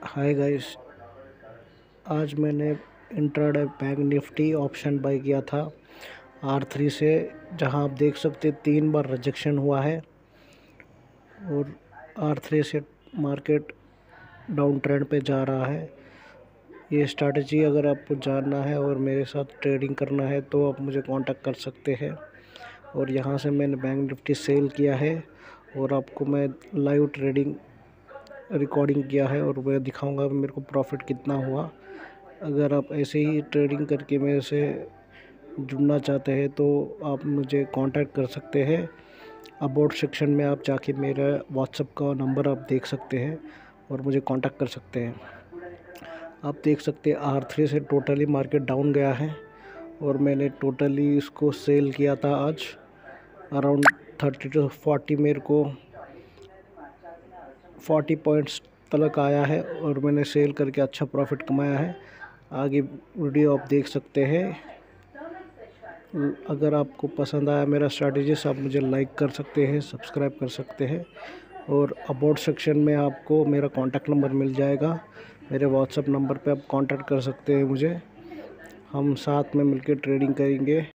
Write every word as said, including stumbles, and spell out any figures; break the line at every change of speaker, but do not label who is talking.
हाय guys, आज मैंने intraday bank nifty option buy किया था आर थ्री से, जहां आप देख सकते हैं तीन बार रिजेक्शन हुआ है और आर थ्री से मार्केट डाउन ट्रेंड पे जा रहा है। ये स्ट्रैटेजी अगर आपको जानना है और मेरे साथ ट्रेडिंग करना है तो आप मुझे कांटेक्ट कर सकते हैं। और यहाँ से मैंने बैंक निफ्टी सेल किया है और आपको मैं लाइव ट्रेडिंग रिकॉर्डिंग किया है और मैं दिखाऊंगा मेरे को प्रॉफिट कितना हुआ। अगर आप ऐसे ही ट्रेडिंग करके मेरे से जुड़ना चाहते हैं तो आप मुझे कांटेक्ट कर सकते हैं। अबाउट सेक्शन में आप जाके मेरा व्हाट्सएप का नंबर आप देख सकते हैं और मुझे कांटेक्ट कर सकते हैं। आप देख सकते हैं आर थ्री से टोटली मार्केट डाउन गया है और मैंने टोटली इसको सेल किया था आज अराउंड थर्टी टू फोर्टी, मेरे को फोर्टी पॉइंट्स तक आया है और मैंने सेल करके अच्छा प्रॉफिट कमाया है। आगे वीडियो आप देख सकते हैं। अगर आपको पसंद आया मेरा स्ट्रैटेजीज, आप मुझे लाइक कर सकते हैं, सब्सक्राइब कर सकते हैं और अबाउट सेक्शन में आपको मेरा कॉन्टैक्ट नंबर मिल जाएगा। मेरे व्हाट्सएप नंबर पे आप कांटेक्ट कर सकते हैं मुझे। हम साथ में मिलकर ट्रेडिंग करेंगे।